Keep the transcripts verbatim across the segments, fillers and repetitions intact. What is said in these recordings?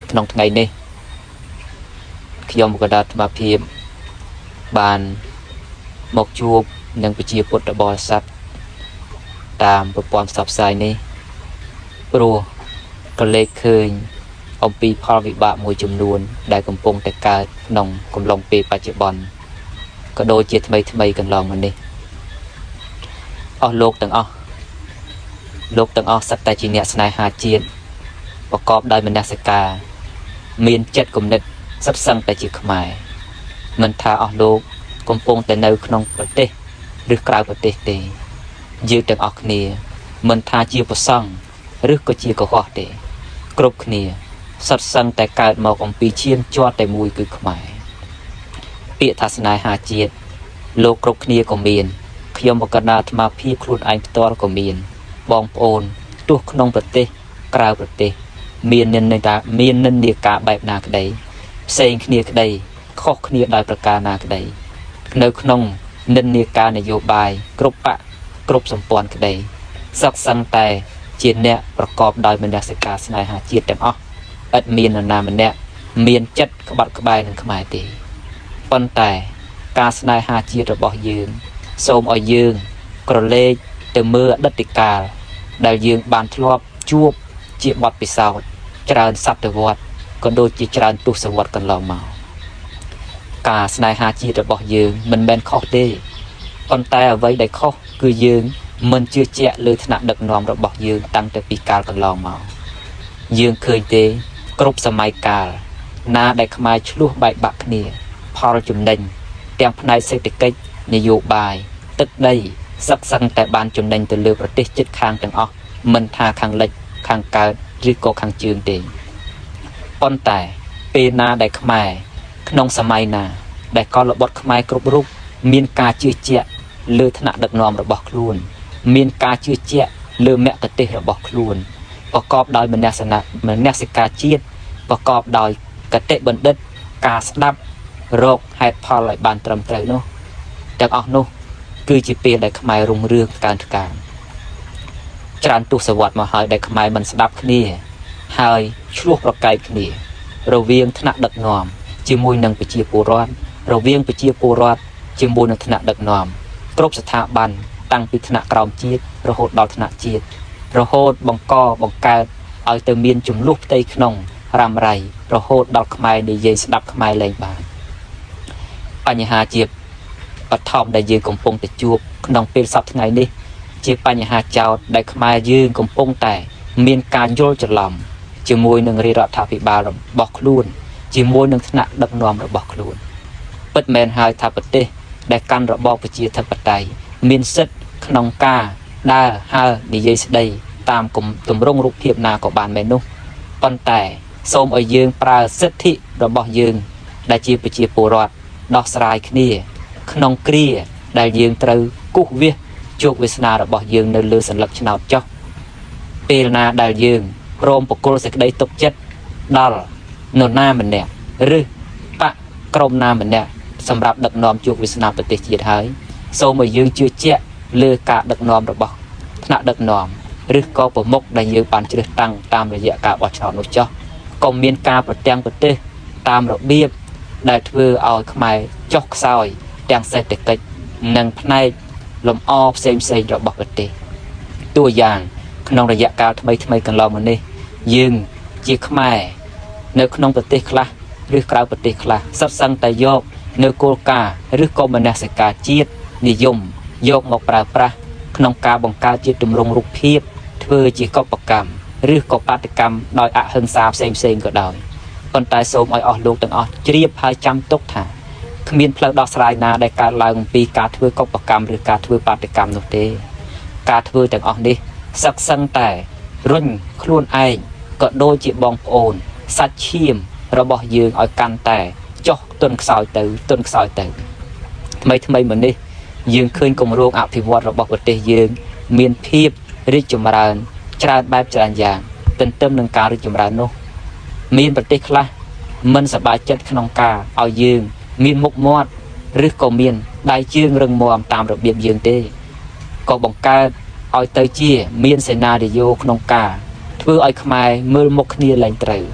ក្នុងថ្ងៃនេះខ្ញុំក៏ដាត់មកភាពបានមកជួបនឹងប្រជាពុទ្ធបរិស័ទតាមប្រព័ន្ធផ្សព្វផ្សាយនេះព្រោះក៏លេខឃើញអំពីផលវិបាកមួយចំនួនដែលកំពុងតែកើតក្នុងកំឡុងពេលបច្ចុប្បន្នក៏ដូចជាថ្មីថ្មីកន្លងមកនេះអស់លោកទាំងអស់លោកទាំងអស់សិតតែជាអ្នកស្នេហាជាតិប្រកបដោយមនសិការមានចិត្តគំនិតសិតសឹងតែជាខ្មែរមិនថាអស់លោកកំពុងតែនៅក្នុងប្រទេសឬក្រៅប្រទេសទេយើងទាំងអស់គ្នាមិនថាជាប្រសង់ឬក៏ជាកុហកទេគ្រប់គ្នាសិតសឹងតែកើតមកអំពីឈាមជាប់តែមួយគឺខ្មែរពាក្យថាស្នេហាជាតិលោកគ្រប់គ្នាក៏មានខ្ញុំបកណ្ដាអាត្មាភាពខ្លួនឯងផ្ទាល់ក៏មានបងប្អូនទោះក្នុងប្រទេសក្រៅប្រទេសមាននិន្នាការមាននិន្នាការបែបណាក្តីផ្សេងគ្នាក្តីខុសគ្នាដោយប្រការណាក្តីនៅក្នុងនិន្នាការនយោបាយគ្រប់បកគ្រប់សម្ព័ន្ធក្តីសិក្សាតែជាអ្នកប្រកបដោយមនសិការស្នេហាជាតិទាំងអស់ឥតមាននរណាម្នាក់មានចិត្តក្បត់ក្បាយនឹងខ្មែរទេប៉ុន្តែការស្នេហាជាតិរបស់យើងសូមឲ្យយើងក្រឡេកទៅមើលអតីតកាលដែលយើងបានធ្លាប់ជួបជាបទពិសោធន៍ច្រើនសតវត្សក៏ដូចជាច្រើនទសវត្សកន្លងមកការស្នេហាជាតិរបស់យើងមិនមែនខុសទេប៉ុន្តែអ្វីដែលខុសគឺយើងមិនជឿជាក់លើឋានៈដឹកនាំរបស់យើងតាំងតែពីកាលកន្លងមកយើងឃើញទេគ្រប់សម័យកាលណាដែលខ្មែរឆ្លោះបែកបាក់គ្នាផលចំណេញទាំងផ្នែកសេដ្ឋកិច្ចនយោបាយទឹកដីសិក្សាតែបានចំណេញទៅលើប្រទេសជិតខាងទាំងអស់មិនថាខាងលិចខាងកើតឬក៏ខាងជើងទេប៉ុន្តែពេលណាដែលខ្មែរក្នុងសម័យណាដែលកលបុត្រខ្មែរគ្រប់រូបមានការជឿជាក់លើឋានៈដឹកនាំរបស់ខ្លួនមានការជឿជាក់លើមគ្គទេសរបស់ខ្លួនប្រកបដោយមនស្សនៈមនសិការជាតិប្រកបដោយកតេបណ្ឌិតការស្ដាប់រកហេតុផលឲ្យបានត្រឹមត្រូវនោះទាំងអស់នោះគឺជាពេលដែលខ្មែររុងរឿងកើនថ្កើងច្រើនទសវត្សរ៍មកហើយដែលខ្មែរមិនស្ដាប់គ្នាហើយឆ្លោះប្រកែកគ្នារវាងថ្នាក់ដឹកនាំជាមួយនឹងប្រជាពលរដ្ឋរវាងប្រជាពលរដ្ឋជាមួយនឹងថ្នាក់ដឹកនាំគ្រប់ស្ថាប័នតាំងពីថ្នាក់ក្រោមជាតិរហូតដល់ថ្នាក់ជាតិរហូតបង្កបង្កើតឲ្យទៅមានចំនួនផ្ទៃក្នុងរ៉ាំរ៉ៃរហូតដល់ខ្មែរនិយាយស្ដាប់ខ្មែរលែងបានបញ្ហាជាបឋមដែលយើងកំពុងតែជួបក្នុងពេលសប្តាហ៍ថ្ងៃនេះជាបញ្ហាចោតដែលខ្មែរយើងកំពុងតែមានការយល់ច្រឡំជាមួយនឹងរាជរដ្ឋាភិបាលរបស់ខ្លួនជាមួយនឹងថ្នាក់ដឹកនាំរបស់ខ្លួនពិតមែនហើយថាប្រទេសដែលកាន់របបប្រជាធិបតេយ្យមានសិទ្ធិក្នុងការដើរហើរនិយាយស្ដីតាមទម្រង់រូបភាពណាក៏បានមែននោះប៉ុន្តែសូមឲ្យយើងប្រើសិទ្ធិរបស់យើងដែលជាប្រជាពលរដ្ឋដោះស្រាយគ្នាក្នុងគ្រាដែលយើងត្រូវគូសវាសជោគវាសនារបស់យើងនៅលើសន្លឹកឆ្នោតចុះពេលណាដែលយើងព្រមបកគលសេចក្តីទុកចិត្តដល់នរណាម្នាក់ឬបកក្រុមណាម្នាក់សម្រាប់ដឹកនាំជោគវាសនាប្រទេសជាតិហើយសូមឲ្យយើងជឿជាក់លើការដឹកនាំរបស់ថ្នាក់ដឹកនាំឬក៏ប្រមុខដែលយើងបានជ្រើសតាំងតាមរយៈការបោះឆ្នោតនោះចុះកុំមានការប្រទាំងប្រទេសតាមរបៀបដែលធ្វើឲ្យខ្មែរចុះខ្សោយទាំងសេដ្ឋកិច្ចនិងផ្នែកលំអផ្សេងផ្សេងរបស់ប្រទេសតួយ៉ាងក្នុងរយៈកាលថ្មីថ្មីកន្លងមកនេះយើងជាខ្មែរនៅក្នុងប្រទេសខ្លះឬក្រៅប្រទេសខ្លះសិតសឹងតែយកនៅគោលការណ៍ឬក៏មនសិការជាតិនិយមយកមកប្រើប្រាស់ក្នុងការបង្កើតជាទម្រង់រូបភាពធ្វើជាកុបកម្មឬក៏បាតកម្មដោយអហិង្សាផ្សេងផ្សេងក៏ដោយប៉ុន្តែសូមឲ្យអស់លោកទាំងអស់ជ្រាបហើយចាំទុកថាគ្មានផ្លូវដោះស្រាយណាដែលកើតឡើងអំពីការធ្វើកុបកម្មឬការធ្វើបាតកម្មនោះទេការធ្វើទាំងអស់នេះសិក្សាតែរុញខ្លួនឯងក៏ដូចជាបងប្អូនសាច់ឈាមរបស់យើងឲ្យកាន់តែចុះទន់ខ្សោយទៅទន់ខ្សោយទៅថ្មីថ្មីមកនេះយើងឃើញគម្រោងអភិវឌ្ឍរបស់ប្រទេសយើងមានភាពរីកចម្រើនច្រើនបែបច្រើនយ៉ាងទន្ទឹមនឹងការរីកចម្រើននោះមានប្រទេសខ្លះមិនសប្បាយចិត្តក្នុងការឲ្យយើងមានមុខមាត់ឬក៏មានដៃជើងរឹងមាំតាមរបៀបយើងទេក៏បង្កើតឲ្យទៅជាមានសេណារីយ៉ូក្នុងការធ្វើឲ្យខ្មែរមើលមុខគ្នាឡើងត្រូវ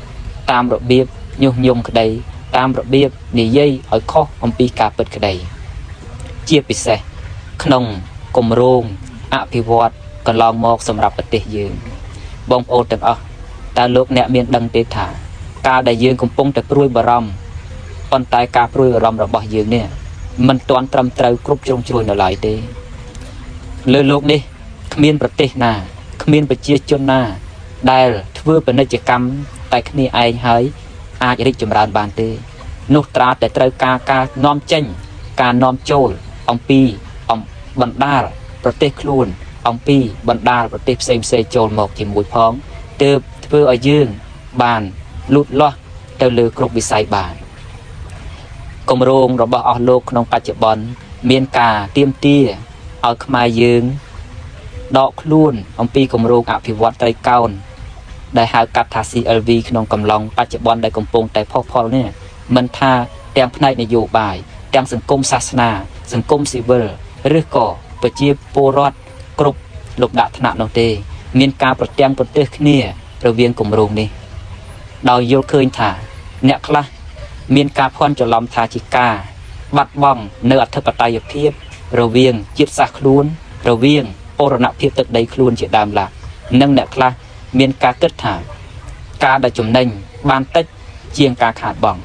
tam rộ biếp nhung nhung cái đây tam rộ biếp nì dây ở khó ông pi cà bật cái đây chia bị xe nông cùng rôn ạ phi vọt còn lòng một sầm rạp bật tê dương bông ô từng ơ ta lúc nẹ miền đăng tê thả ca đại dương cùng pung tập ruồi bờ rầm con tay ca ruồi bờ rầm rồi bỏ dương nè mình toàn trầm trâu cướp trong chuối nó lại tê lừa lúc đi miền bật tê nà miền bật chia chôn nà đài vừa bên đây chỉ cắm tay khi ai hơi ai chỉ đi chụp ra bàn tê nút tra để trâu ca ca nom chênh ca nom trôi ông pi ông bận đa bật tê luôn ông pi bận đa bật tê xem xe trôi một chỉ mũi phóng từ vừa ở dương bàn lụt lo từ lừa cướp bị say bàn công rong rồi bỏ lô trong cá chợ bòn miền cà tiêm tia ở mai dương đọ luôn ông pi công rong áp phiêu vọt tay cao đại hai cắt thà xê lờ vê trong cầm lòng cá chợ bòn đại công pong tại phò phò nè mình tha đem này để dụ bài đem sừng công sasna sừng công silver rứa cỏ và chia porot cướp lục đạn thnạn nông tê miền cà bật đem bật tê kia rồi viên công rong đi đào vô khơi thả nẹt la miền cà phon cho lòng thà chỉ cà bắt bong nơi ở thấp tay ở phía rồi viên chiết sạc luôn rồi viên ô nạp phía tận đây luôn chỉ đàm là nâng nẹt la miền cà kết thả cà đã chùm nành ban tách chiên cà khát bong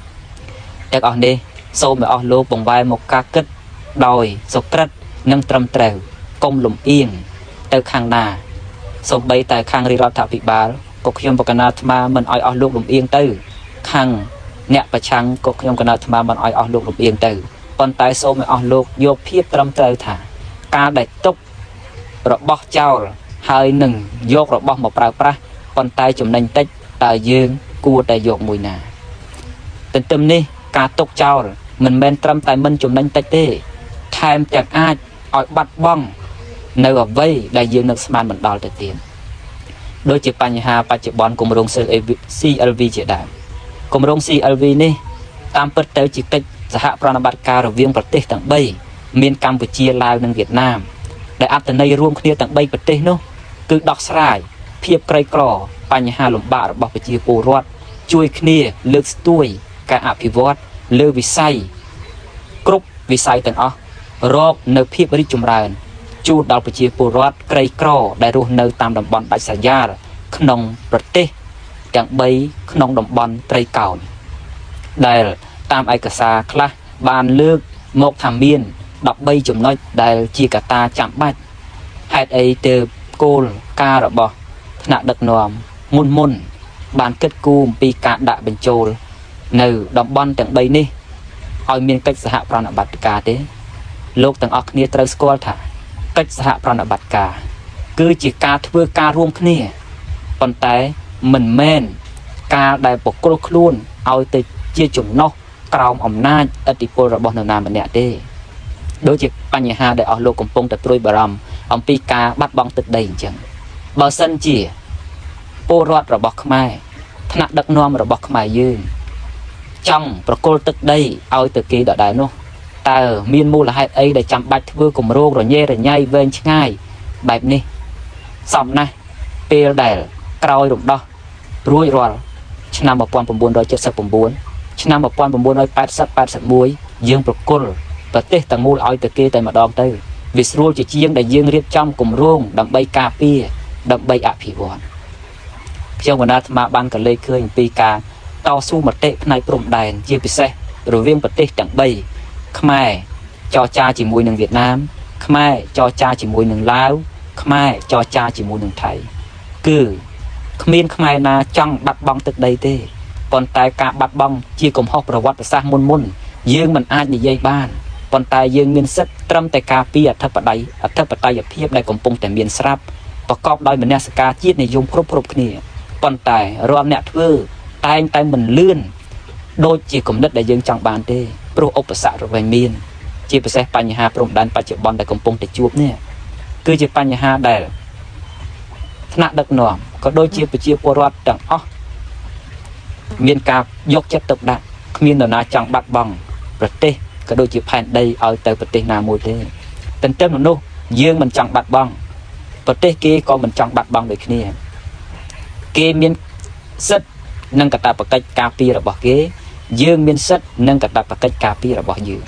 đẹp ở đây sâu mà ở lô bồng vai một cà kết đòi sọc cất nâng trầm trèo công lùm yên từ khang đà sâu bay tại khang ri rọt thả bị bà có khi ông bậc mà mình oi ở lô lùm yên từ khang nẹtประชังก็ยมกันธรรมะมันอ้อยออกลูกลูกเอียงตื่นปนตายโซไม่ออกลูกโยเพียบตรำเตยถ่าการได้ตกระบอบเจ้าหายหนึ่งโยกระบอบหมอปลาปลาปนตายจุ่มนันเต็กตายยืงกูแต่โยกมวยนาแต่เติมนี่การตกเจ้ามันเป็นตรำตายมันจุ่มนันเต็กเต้แทนจากอาจอ้อยบัดบ้องในแบบไว้ได้ยืงนักสมานเหมือนดอลแต่เตียนโดยจีปัญหาปัจจุบันกลุ่มโรงซีเอลวีเจดากรมโรงซีเอลวีนี่ตามเปิดเตยจิตสหประนบัติการระเวียงประเทศต่างใบเมียนกัมพูชีลาวในเวียดนามได้อัตในรวมคดีต่างใบประเทศนู้คือดอกสลายเพียบไกลกรอปัญหาหลุมบาระบบประชีปูรอดช่วยคดีเลือกตุ้ยการอภิวัตเลือกวิสัยกรุ๊ปวิสัยต่างอ๋อรอบเนื้อเพียบริจุมรานจูดดาวประชีปูรอดไกลกรอได้รู้เนื้อตามลำบอนปัจจัยาขนมประเทศอย่างใบขนมดมบอลไตรเก่าได้ตามเอกสารคลาบานเลือกหมกทำเบียนดอกใบจุ่มน้อยได้จีกตาจำบัดให้ไอเตอโกลการะบอขณะดักนอมมุนมุนบานเกิดกูมปีกาดะเป็นโจลในดอกบอลต่างใบนี่เอาเมียนกัจสหปรานบัติกาเด้โลกต่างออกเนียตรสกอลถ่ากัจสหปรานบัติกาคือจีกาทเวการร่วมเนียปนแต่mình men ca đại bộ cô luôn ao từ chia chủng nó cào ẩm na ở tỷ cô rồi bọn nào mà nè đê đối với anh nhà đại ở lô công pong tập đôi bờ rầm ông pika bắt băng từ đầy chẳng bờ sân chỉ po rót rồi bọc mai thằng đặc nom rồi bọc mai dương trong bờ cô từ đây ao từ kia đại nó ta miên mu là hai ấy để chăm bạch vừa cùng rô rồi nhê rồi nhai về ngay bài này xong này pê đèn cào rụng đó ruồi rồi năm một quan bốn đôi chất sập bốn năm một quan bốn đôi bát sập bát sập muối dương bậc côn và tết tầng mua oi từ kia tại mà đòn tới vì ruồi chỉ chiên để dương riết trong cùng ruộng đầm bay cà pia đầm bay ạ phì vòn trong quần áo mà ban cả lê khơi pi cà tao su một tệ này trộm đèn chia bị xe rồi viên bậc tết đầm bay khmer cho cha chỉ mùi nương Việt Nam khmer cho cha chỉ mùi nương Lào khmer cho cha chỉ mùi nương Thái cứ miền khmer na trong bắt băng từ đây thế còn tại cả bắt băng chia cùng họcประวัติศาสตร์มุนมุนdương mình ai như dây ban còn tại dương miền sắt trâm tại cà phê thấp ở đây thấp ở đây ở phía đây còn pung tại miền sáp và cọp đôi mình nesca chiết này dùng prop prop kia còn tại rom nẹt vư tay tay mình lươn đôi chỉ cùng đất đại dương trong bàn thế pro ốc xã rồi về miền chỉ phải xemปัญหา prom đan ปัจจุบันtại còn pung tại chuột nè cứ chỉ ปัญหา ได้ขณะดักหน่อมก็โดยเชี่ยวไปเชี่ยวปวดต่างอ๋อมีนกาบยกเจ็ดตกดักมีนนาจังบัดบังประเทศก็โดยเชี่ยวแผ่นใดเอาแต่ประเทศนาโมเดลแต่เต็มหนุนยื่นมันจังบัดบังประเทศเกก็มันจังบัดบังโดยขี้เกมีนเซต nâng cả ta bậc cách cà pi là bỏ ghế dương miên sắt nâng cả ta bậc cách cà pi là bỏ dương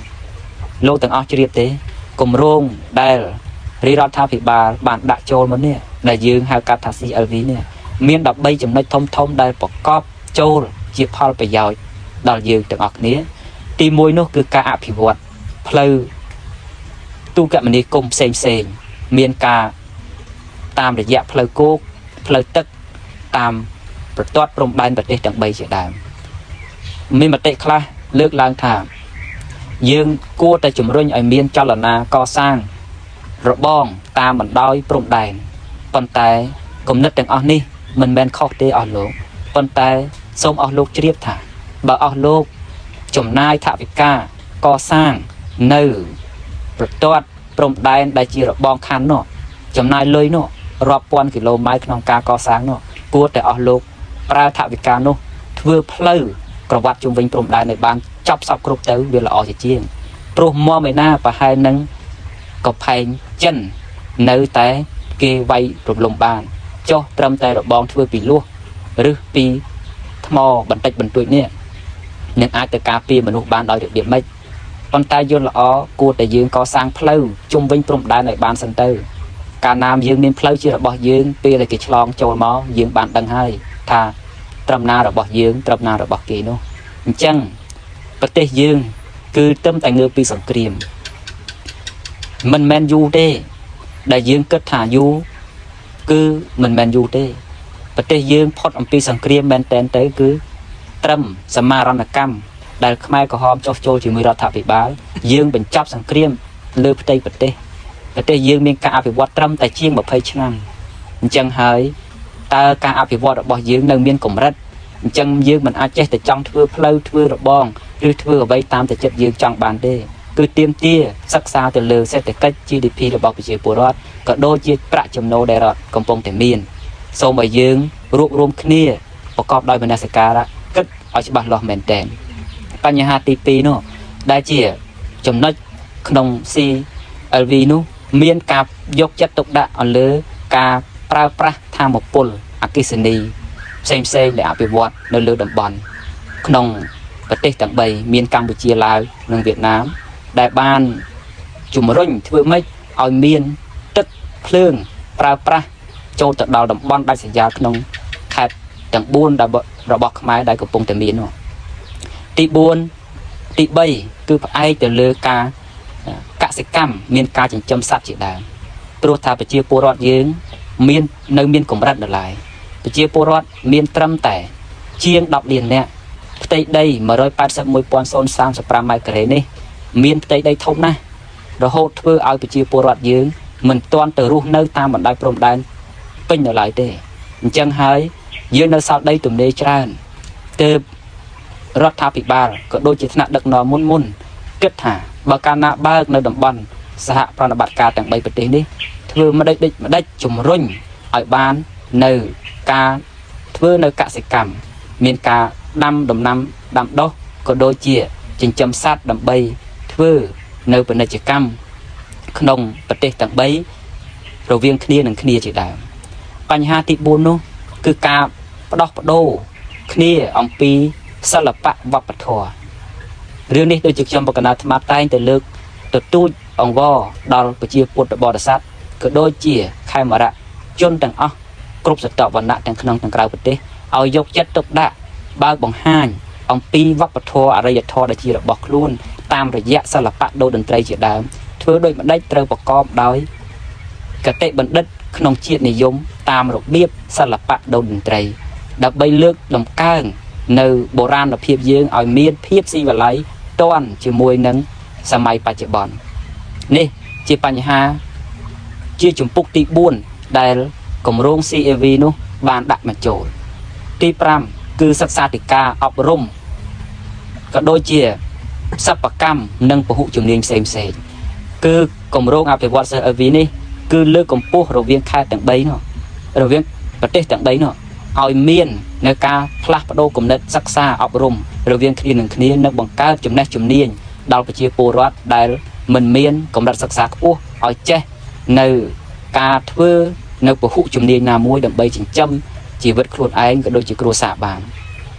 lô tầng áo chìa thế cùng rong đài ri rót thao bị bà bạn đã trôi mất nè là dương hai cà thà si ở ví nè miên đập bay chấm nói thông thông đài bỏ cọp trôi chia phaoไปยาวដល់យើងទាំងអស់គ្នាទីមួយនោះគឺការអភិវឌ្ឍផ្លូវទូកមនីគមផ្សេងផ្សេងមានការតាមរយៈផ្លូវគោកផ្លូវទឹកតាមប្រទាត់ព្រំដែនប្រទេសទាំងបីជាដើមមានមតិខ្លះលើកឡើងថាយើងគួរតែជំរុញឲ្យមានចលនាកសាងរបងតាមបណ្ដោយព្រំដែនប៉ុន្តែគំនិតទាំងអស់នេះមិនមែនខុសទេអស់លោកប៉ុន្តែសូមអស់លោកជ្រាបថាបើអស់លោកចំណាយថវិកាកសាងនៅប្រទាត់ព្រំដែនដែលជារបងខណ្ឌនោះចំណាយលុយនោះរាប់ពាន់គីឡូម៉ែត្រក្នុងការកសាងនោះគួរតែអស់លោកប្រើថវិកានោះធ្វើផ្លូវក្រវ៉ាត់ជុំវិញព្រំដែនឲ្យបានចប់សពគ្រប់ទៅវាល្អជាជាងព្រោះមកឯណាប្រហែលនឹងកផែងចិននៅតែគេវាយរំលំបានចុះត្រឹមតែរបងធ្វើពីលួសឬពីថ្មបន្តិចបន្តួចនេះនឹងអាចទៅការពារមនុស្សបានដោយរបៀបម៉េចប៉ុន្តែយល់ល្អគួរតែយើងកសាងផ្លូវជុំវិញព្រំដែនឲ្យបានសិនទៅកាលណាយើងមានផ្លូវជារបស់យើងពេលដែលគេឆ្លងចូលមកយើងបានដឹងហើយថាត្រឹមណារបស់យើងត្រឹមណារបស់គេនោះអញ្ចឹងប្រទេសយើងគឺត្រឹមតែងើបពីសង្គ្រាមមិនមែនយូរទេដែលយើងគិតថាយូរគឺមិនមែនយូរទេប្រទេសយើងផុតអំពីសង្គ្រាមមែនតែនទៅគឺត្រឹមសមារណកម្មដែលខ្មែរក្រហមចុះចូលជាមួយរដ្ឋាភិបាលយើងបញ្ចប់សង្គ្រាមលើផ្ទៃប្រទេសប្រទេសយើងមានការអភិវឌ្ឍត្រឹមតែជាងម្ភៃឆ្នាំអញ្ចឹងហើយតើការអភិវឌ្ឍរបស់យើងនៅមានកម្រិតអញ្ចឹងយើងមិនអាចចេះតែចង់ធ្វើផ្លូវធ្វើរបងឬធ្វើអ្វីតាមតែចិត្តយើងចង់បានទេគឺទាមទារសិក្សាទៅលើសេដ្ឋកិច្ច ជី ឌី ភី របស់ប្រជាពលរដ្ឋក៏ដូចជាប្រាក់ចំណូលដែលរដ្ឋកំពុងតែមានសូមឲ្យយើងរួបរวมគ្នាប្រកបដោយមនសិការៈគិតឲ្យច្បាស់លាស់មែនទែនបញ្ហាទីពីរនោះដែលជាចំណុចក្នុង ซี អែល វី នោះមានការយកចិត្តទុកដាក់ឲ្យលើការប្រើប្រាស់ថាមពលអគ្គិសនីផ្សេងផ្សេងដែលអភិវឌ្ឍនៅលើតំបន់ក្នុងប្រទេសទាំងបីមានកម្ពុជាឡាវនិងវៀតណាមដែលបានជំរុញធ្វើម៉េចឲ្យមានទឹកភ្លើងប្រើប្រាស់ចូលទៅដល់តំបន់ដាច់ស្រយាលក្នុងខេត្តទាំងបួនរបស់ខ្មែរដែលកំពុងតែមាននោះទីបួនទីបីគឺផ្អែកទៅលើការកសិកម្មមានការចិញ្ចឹមសត្វជាដើមព្រោះថាប្រជាពលរដ្ឋយើងមាននៅមានកម្រិតដល់ហើយប្រជាពលរដ្ឋមានត្រឹមតែជាងដប់លាននាក់ផ្ទៃដី មួយរយប៉ែតសិបមួយពាន់សាមសិបប្រាំ ម៉ែត្រការ៉េនេះមានផ្ទៃដីធំណាស់រហូតធ្វើឲ្យប្រជាពលរដ្ឋយើងមិនទាន់ទៅរស់នៅតាមបណ្ដោយព្រំដែនពេញនៅឡើយទេអញ្ចឹងហើយយើងនៅសល់ដីទំនេរច្រើនទើបរដ្ឋាភិបាលក៏ដូចជាថ្នាក់ដឹកនាំមុនមុនគិតថាបើកាលណាបើកនៅតំបន់សហប្រតិបត្តិការទាំងបីប្រទេសនេះធ្វើមិនដេចមិនដេចជំរុញឲ្យបាននៅការធ្វើនៅកសិកម្មមានការដាំដំណាំដាំដុះក៏ដូចជាចិញ្ចឹមសត្វដើម្បីធ្វើនៅពាណិជ្ជកម្មក្នុងប្រទេសទាំងបីរវាងគ្នានឹងគ្នាជាដើមបញ្ហាទីបួននោះគឺការបដោះបដូរគ្នាអំពីសិល្បៈវប្បធម៌រឿងនេះដូចជាខ្ញុំបកណ្ដាអាត្មាតែងតែលើកទទូចអង្វរដល់ប្រជាពុទ្ធបរិស័ទក៏ដូចជាខេមរៈជនទាំងអស់គ្រប់ស្រទាប់វណ្ណៈទាំងក្នុងទាំងក្រៅប្រទេសឲ្យយកចិត្តទុកដាក់បើកបង្ហាញអំពីវប្បធម៌អរិយធម៌ដែលជារបស់ខ្លួនតាមរយៈសិល្បៈដូចតន្ត្រីជាដើមធ្វើដូចម្ដេចត្រូវប្រកបដោយកតេបណ្ឌិតក្នុងជាតិនិយមតាមរបៀបសិល្បៈដូចតន្ត្រីដើម្បីលើកតម្កើងនៅបុរាណភាពយើងឲ្យមានភាពស៊ីវិល័យទាន់ជាមួយនឹងសម័យបច្ចុប្បន្ននេះជាបញ្ហាជាជំពូកទីបួនដែលគម្រោង ซี เอ វី នោះបានដាក់មកចូលទីប្រាំគឺសិក្សាធិការអប់រំក៏ដូចជាសិប្បកម្មនិងពហុជំនាញផ្សេងផ្សេងគឺគម្រោងអភិវឌ្ឍ ซี เอ វី នេះគឺលើកកម្ពស់រវាងខេត្តទាំងបីនោះរវាងប្រទេសទាំងបីនោះឲ្យមាននៅការផ្លាស់ប្ដូរគំនិតសិក្សាអប់រំរវាងគ្នានឹងគ្នានិងបង្កើតចំណេះជំនាញដល់ប្រជាពលរដ្ឋដែលមិនមានកម្រិតសិក្សាខ្ពស់ឲ្យចេះនៅការធ្វើនៅពហុជំនាញណាមួយដើម្បីចិញ្ចឹមជីវិតខ្លួនឯងក៏ដូចជាគ្រួសារបាន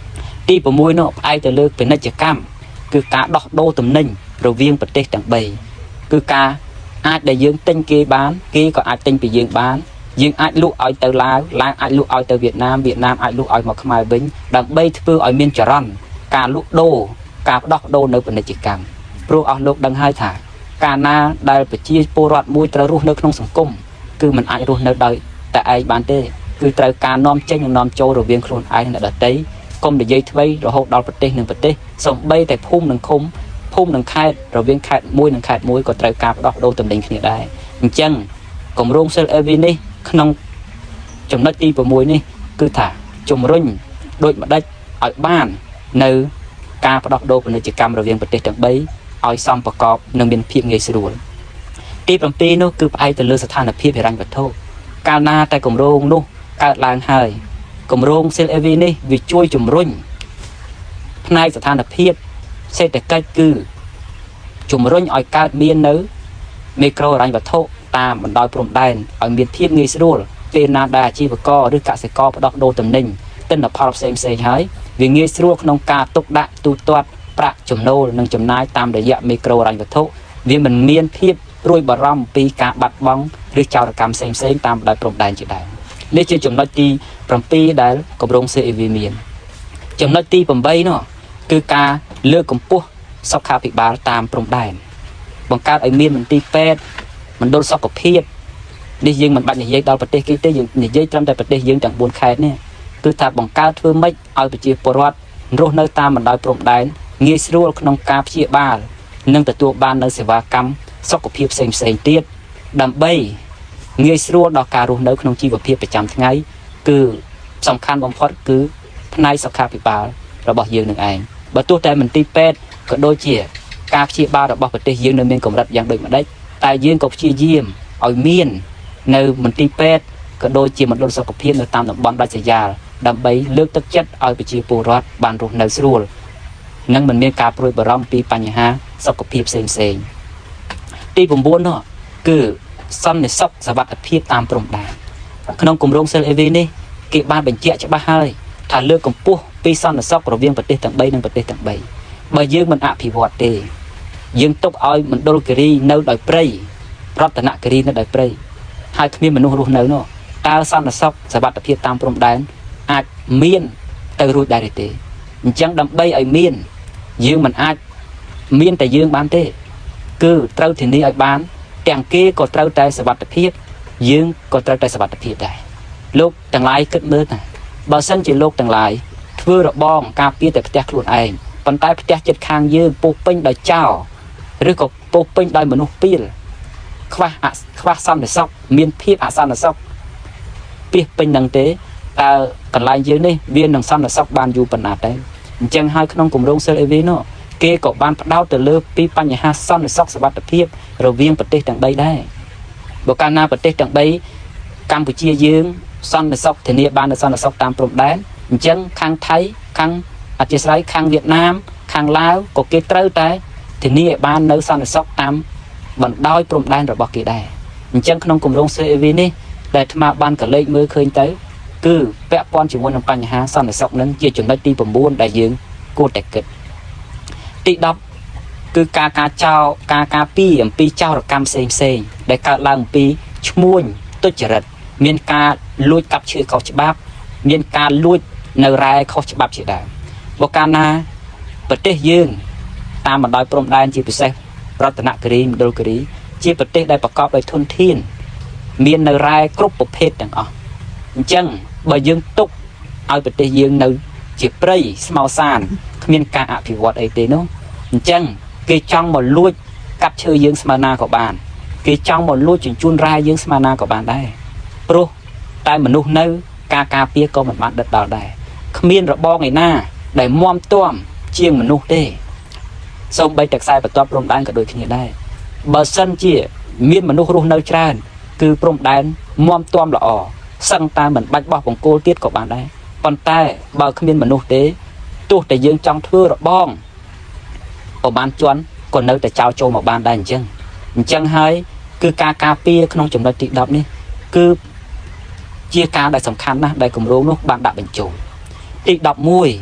ទីប្រមួយនោះផ្អែកទៅលើពាណិជ្ជកម្មគឺការដោះដូរទំនិញរវាងប្រទេសទាំងបីគឺការអាចដែលយើងទិញគេបានគេក៏អាចទិញពីយើងបានយើងអាចលក់ឲ្យទៅឡាវឡាវអាចលក់ឲ្យទៅវៀតណាមវៀតណាមអាចលក់ឲ្យមកខ្មែរវិញដើម្បីធ្វើឲ្យមានចរន្តការលក់ដូរការដោះដូរនៅពាណិជ្ជកម្មព្រោះអស់លោកដឹងហើយថាកាលណាដែលប្រជាពលរដ្ឋមួយត្រូវរស់នៅក្នុងសង្គមគឺมันអាចរស់នៅដោយតែឯងបានទេគឺត្រូវការនាំចេញនិងនាំចូលរវាងខ្លួនឯងនិងអ្នកដទៃកុំនិយាយថ្មីរហូតដល់ប្រទេសនិងប្រទេសសំបីតែភូមិនិងឃុំភូមិនិងខេត្តរវាងខេត្តមួយនិងខេត្តមួយក៏ត្រូវការផ្ដោះដូរទំនិញគ្នាដែរអញ្ចឹងគម្រោង Cell អេ វី នេះក្នុងចំណុចទីប្រមួយនេះគឺថាជំរុញដូចម្ដេចឲ្យបាននៅការផ្ដោះដូរពាណិជ្ជកម្មរវាងប្រទេសទាំងបីឲ្យសមប្រកបនិងមានភាពងាយស្រួលទីប្រាំពីរនោះគឺផ្អែកទៅលើស្ថានភាពហិរញ្ញវត្ថុកាលណាតែគម្រោងនោះកើតឡើងហើយគម្រោង Cell អេ វី នេះវាជួយជំរុញផ្នែកស្ថានភាពសេដ្ឋកិច្ចគឺជំរុញឲ្យកើតមាននៅមីក្រូហិរញ្ញវត្ថុតាមបណ្ដោយព្រំដែនឲ្យមានភាពងាយស្រួលពេលណាដែលអាជីវករឬកសិករផ្ដោះដូរទំនិញទិន្នផលផ្សេងផ្សេងហើយវាងាយស្រួលក្នុងការទុកដាក់ទូទាត់ប្រាក់ចំណូលនិងចំណាយតាមរយៈមីក្រូហិរញ្ញវត្ថុវាមិនមានភាពព្រួយបារម្ភពីការបាត់បង់ឬចោរកម្មផ្សេងផ្សេងតាមបណ្ដោយព្រំដែនជាដើមនេះជាចំណុចទីប្រាំពីរដែលគម្រោង Cell អេ វី មានចំណុចទីប្រាំបីនោះគឺការលើកកម្ពស់សុខាភិបាលតាមព្រំដែនបង្កើតឲ្យមានមន្ទីរពេទ្យមណ្ឌលសុខភាពនេះយើងមិនបាច់និយាយដល់ប្រទេសគេទេយើងនិយាយត្រឹមតែប្រទេសយើងទាំងបួនខេត្តនេះគឺថាបង្កើតធ្វើម៉េចឲ្យប្រជាពលរដ្ឋរស់នៅតាមបណ្ដោយព្រំដែនងាយស្រួលក្នុងការព្យាបាលនិងទទួលបាននូវសេវាកម្មសុខភាពផ្សេងផ្សេងទៀតដើម្បីងាយស្រួលដល់ការរស់នៅក្នុងជីវភាពប្រចាំថ្ងៃគឺសំខាន់បំផុតគឺផ្នែកសុខាភិបាលរបស់យើងនឹងឯងបើទោះតែមន្ទីរពេទ្យក៏ដូចជាការព្យាបាលរបស់ប្រទេសយើងនៅមានកម្រិតយ៉ាងដូចម្ដេចតែយើងក៏ព្យាយាមឲ្យមាននៅមន្ទីរពេទ្យក៏ដូចជាមណ្ឌលសុខភាពនៅតាមតំបន់ដាច់ស្រយាលដើម្បីលើកទឹកចិត្តឲ្យប្រជាពលរដ្ឋបានរស់នៅស្រួលនិងមិនមានការព្រួយបារម្ភពីបញ្ហាសុខភាពផ្សេងផ្សេងទីប្រាំបួននោះគឺសន្តិសុខសុវត្ថិភាពតាមព្រំដែនក្នុងគម្រោង Cell អេ វី នេះគេបានបញ្ជាក់ច្បាស់ហើយថាលើកកម្ពស់ពីសន្តិសុខរវាងប្រទេសទាំងបីនិងប្រទេសទាំងបីបើយើងមិនអភិវឌ្ឍទេយើងទុកឲ្យមណ្ឌលគិរីនៅដោយព្រៃរតនគិរីនៅដោយព្រៃហើយគ្មានមនុស្សរស់នៅនោះតើសន្តិសុខសុវត្ថិភាពតាមព្រំដែនអាចមានទៅរួចដែរទេអញ្ចឹងដើម្បីឲ្យមានយើងមិនអាចមានតែយើងបានទេគឺត្រូវធានាឲ្យបានទាំងគេក៏ត្រូវតែសុវត្ថិភាពយើងក៏ត្រូវតែសុវត្ថិភាពដែរលោកទាំងឡាយគិតមើលថាបើសិនជាលោកទាំងឡាយធ្វើរបងការពារតែផ្ទះខ្លួនឯងប៉ុន្តែផ្ទះជិតខាងយើងពោពេញដោយចោរឬក៏ពោពេញដោយមនុស្សពីលខ្វះខ្វះសន្តិសុខមានភាពអសន្តិសុខពីពេញនឹងទេតើកន្លែងយើងនេះវានឹងសន្តិសុខបានយូរប៉ុណ្ណាដែរអញ្ចឹងហើយក្នុងគម្រោង Cell អេ វី នោះគេក៏បានផ្ដោតទៅលើពីបញ្ហាសន្តិសុខសុវត្ថិភាពរវាងប្រទេសទាំងបីដែរបើកាលណាប្រទេសទាំងបីកម្ពុជាយើងសន្តិសុខធានាបាននូវសន្តិសុខតាមព្រំដែនអញ្ចឹងខាងថៃខាងអធិស្ឋានខាងវៀតណាមខាងឡាវក៏គេត្រូវតែធានាឲ្យបាននូវសន្តិសុខតាមបណ្ដោយព្រំដែនរបស់គេដែរអញ្ចឹងក្នុងគម្រោង Cell អេ វី នេះដែលអាត្មាបានកលេចមើលឃើញទៅគឺពាក់ព័ន្ធជាមួយនឹងបញ្ហាសន្តិសុខនឹងជាចំណុចទីប្រាំបួនដែលយើងគួរតែគិតទីដប់គឺការការចោលការការពីអំពីចោរកម្មផ្សេងផ្សេងដែលកើតឡើងអំពីឈ្មួញទុច្ចរិតមានការលួចកាប់ឈើខុសច្បាប់មានការលួចនៅរ៉ែខុសច្បាប់ជាដើមបើកាលណាប្រទេសយើងតាមបណ្ដោយព្រំដែនជាពិសេសរតនគិរីមណ្ឌលគិរីជាប្រទេសដែលប្រកបដោយធនធានមាននៅរ៉ែគ្រប់ប្រភេទទាំងអស់អញ្ចឹងបើយើងទុកឲ្យប្រទេសយើងនៅជាព្រៃស្មៅសានគ្មានការអភិវឌ្ឍអីទេនោះអញ្ចឹងគេចង់មកលួចកាប់ឈើយើងស្មើណាក៏បានគេចង់មកលួចជញ្ជូនរ៉ែយើងស្មើណាក៏បានដែរព្រោះតែមនុស្សនៅការការពារក៏មិនបានដិតដល់ដែរគ្មានរបងឯណាដែលមាំទាំជាងមនុស្សទេសូម្បីតែខ្សែបន្ទាត់ព្រំដែនក៏ដូចគ្នាដែរបើសិនជាមានមនុស្សរស់នៅច្រើនគឺព្រំដែនមាំទាំល្អសឹងតែមិនបាច់បោះបង្គោលទៀតក៏បានដែរប៉ុន្តែបើគ្មានមនុស្សទេទោះតែយើងចង់ធ្វើរបងក៏បានជន់ក៏នៅតែចោលចូលមកបានដែរអញ្ចឹងអញ្ចឹងហើយគឺការការពារក្នុងចំណុចទីដប់នេះគឺជាការដែលសំខាន់ណាស់ដែលគម្រោងនោះបានដាក់បញ្ចូលទីដប់មួយ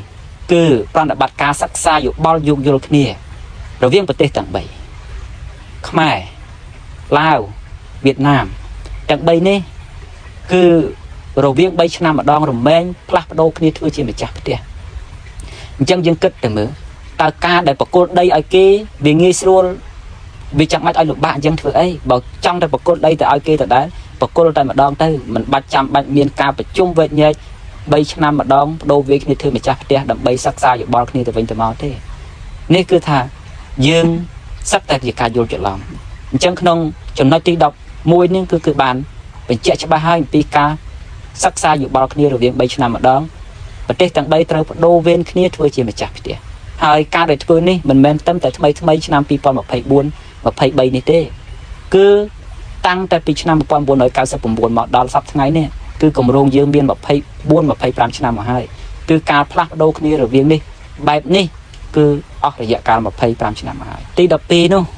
cứ toàn là bát cá sắc xa dụ bao dụ dụ kia rồi viên bờ tây tầng bảy Khmer Lào Việt Nam tầng bảy nè cứ rồi viên bảy năm mà đong rồi men plak đô kia thưa chi mà chặt tiền chân dân kết từ mưa ta ca để bọc cô đây ai kia vì nghi luôn vì chẳng mấy ai lục bạn dân thừa ấy bảo trong đây bọc cô đây từ ai kia từ đấy bọc cô tại mà đong tới mình ba trăm bạn miền cao phải chung với nhau bảy năm mà đong đô viên kia thưa mà chặt tiền đầm bảy sắc xa dụ bao kia từ vinh từ máu thế nên cứ thà dương sắc tại việc cả vô chuyện lòng chân không cho nói tí đọc môi nên cứ cứ bàn mình chạy cho ba hai pi ca sắc xa dụ bao kia rồi viên bảy năm mà đong và tết tặng đây trâu đô viên kia thôi chỉ mà chặt tiền hai ca để thôi ní mình men tâm tại mấy mấy năm pi pon một phẩy buôn một phẩy bảy này thế cứ tăng tại pi năm một pon buôn nói cao sẽ bùng buôn một đòn sắp ngày nè cứ cùng rong dương biên một phẩy buôn một phẩy năm năm mà hai cứ ca plak đô kia rồi viên đi bài ní cứ ở thời gian cao một phẩy năm năm mà hai tí đập pi nó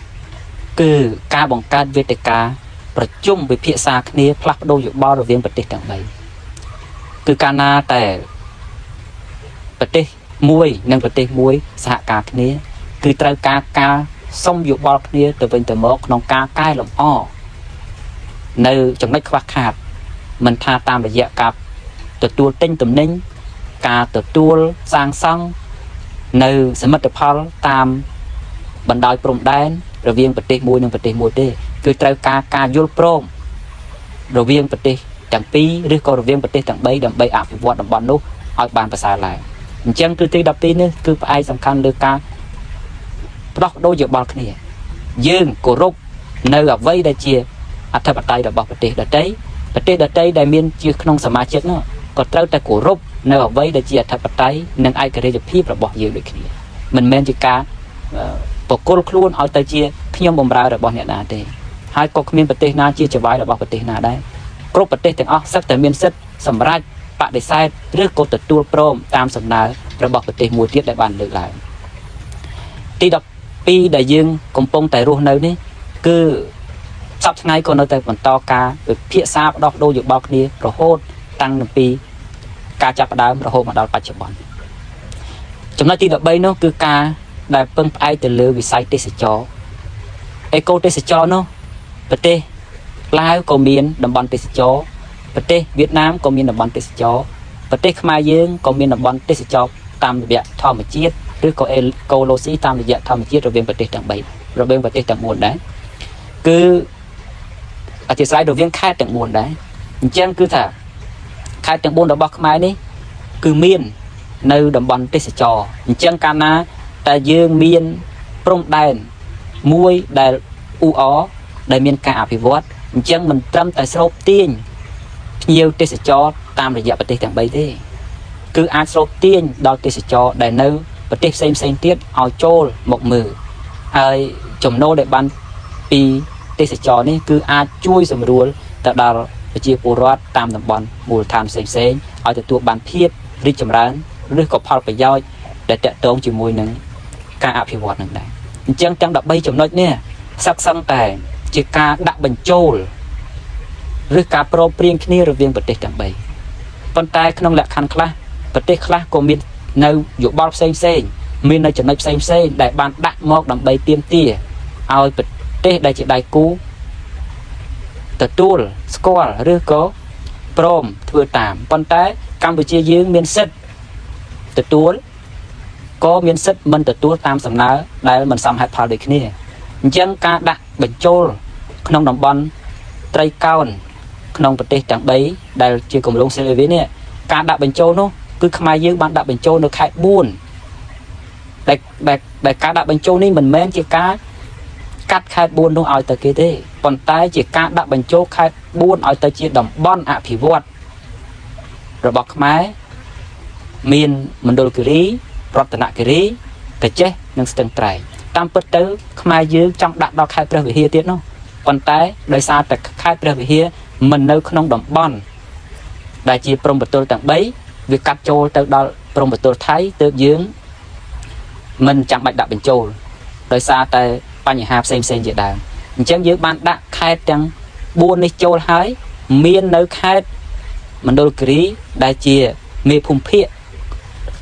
cứ ca bằng ca việt caประชุมไปเพียซาคณีพลักโดอยู่บ้านเราเวียงประเทศต่างใดคือการนาแต่ประเทศมวยนั่งประเทศมวยสหการคณีคือตรากากาส่งอยู่บ้านคณีตัวเป็นตัวมกน้องกาใกล้ลำอ้อในจังไม่ควักขาดมันทาตามระยะกับตัวตัวเต้นตัวนิ่งกาตัวตัวสร้างซ่องในสมัติพอลตามบรรดาปรมแดนเราเวียงประเทศมวยนั่งประเทศมวยเด้คือตรากากายุลโปรมเราเวียงประเทศต่างปีหรือก็เราเวียงประเทศต่างใบดังใบอาบวัดดังบอลนุ๊กเอาบานภาษาลายจังคือที่ดับตีนี่คือไอสำคัญเลยการปลอกโดยอยู่บอลนี่ยืนโกรุบในกับไว้ได้เชียอัฐบาตได้บอกประเทศดัดใจประเทศดัดใจได้เมียนเชื่อขนมสมาชิกเนาะก็เท่าแต่โกรุบในกับไว้ได้เชียอัฐบาตได้นั่งไอกระเดียบพี่ประบอกยืนเลยนี่มันเมียนจิกาปกโกลครูนเอาแต่เชียขยมบอมราระบอกเนี่ยนาเต้ให้ก็เมียนประเทศนาเชียจะไว้ระบอกประเทศนาได้กรุบประเทศแต่อ๋อสักแต่เมียนเซตสำรัดปะได้ใส่เรื่องกดตัวโปรมตามสำนักระบบประเทศมวยเทียบได้บานเลยหลายที่ดับปีได้ยิงกรมปงแต่รู้ในนี้คือสับไงคนเราแต่ผลต่อกาเพียซาดอกโดอยู่บอกนี้เราโหดตั้งหนึ่งปีกาจับดาวเราโหดมาดาวปัจจุบันจำนวนที่ดับใบเนาะคือกาได้เพิ่งไอแต่เลือวิสัยเตสจอเอโกเตสจอเนาะประเทศลาวก็มีดับบอลเตสจอประเทศเวียดนามก็มีดับบอลเตสจอประเทศขมายยืงก็มีดับบอลเตสจอตามระเบียบทอมจีดหรือก็เอโกโลซีตามระเบียบทอมจีดเราเป็นประเทศต่างใบเราเป็นประเทศต่างมวลได้คืออธิษฐานเราเป็นค่ายต่างมวลได้จังคือถ้าค่ายต่างมวลเราบอกขมายนี่คือมีนในดับบอลเตสจอจังการนะแต่ยืงมีนปรุงแดนมวยได้อูอ๋อได้มีการอภิวัตจังมันจำแต่สโลปเตียนnhiều tê sẽ cho tam là dẹp bát tàng bay thế cứ ăn sâu tiên đào tê sẽ cho đại nâu bát xem xem tiết ao trôi một mười ai chồng nô đại ban pi tê sẽ cho này cứ ăn chui sầm ruột tại đào chia bồ rót tam tầm bòn mùi tham xem xem ao từตัว bàn thiết đi chầm rán rồi có phao phải doi để tẹt tông chỉ mùi nứng ca áp hiệu nứng này chẳng chẳng đập bay chồng nói nè sắc xăng tẻ chỉ ca đạp bình trôiหรือการโปรเปลี่ยนขี้ระเวียงประเทศต่างใบปนตายขนมแหลกคันคลาประเทศคลาก็มีในอยู่บ้านเซ็งเซ็งมีในจังหวัดเซ็งเซ็งได้บานดักมอกดังใบเตียมเตี้ยเอาประเทศได้จะได้กู้แต่ตัวสกอลหรือก็โปรมเพื่อตามปนตายกัมพูชียืงมีนเซตแต่ตัวก็มีนเซตมันแต่ตัวตามสำนักได้มันสำหัดพาเด็กนี่ยังการดักบรรจุขนมดำบอลไตรเก้าขนมประเทศต่างใบได้เชื่อกลุ่มลงเซเลวิเนี่ยการดับบรรจุนู้คือขมายยืงบานดับบรรจุในขายบุญแต่แต่แต่การดับบรรจุนี่มันแม้นจีการกัดขายบุญต้องเอาแต่กี่ทีปนท้ายจีการดับบรรจุขายบุญเอาแต่จีดมบอนอภิวัตระบบขมายมีนมันโดนกิริรัตนกิริกระเจนังสตังไตรตามเปิดเตอขมายยืงจังดับดอกขายประวิเฮียเตี้ยนู้ปนท้ายโดยซาแต่ขายประวิเฮียมันในขนมดำบอนได้จีปรมประตูต่างใบวิกัดโจลเติร์ดอลปรมประตูไทยเติร์ดยืงมันจังบัดดับเป็นโจลโดยซาแต่ปัญหาเซมเซนเจดางจังยืงบ้านดักขายจังบัวในโจลหายเมียนในขายมันโดนกรีได้จีมีพุ่มเพีย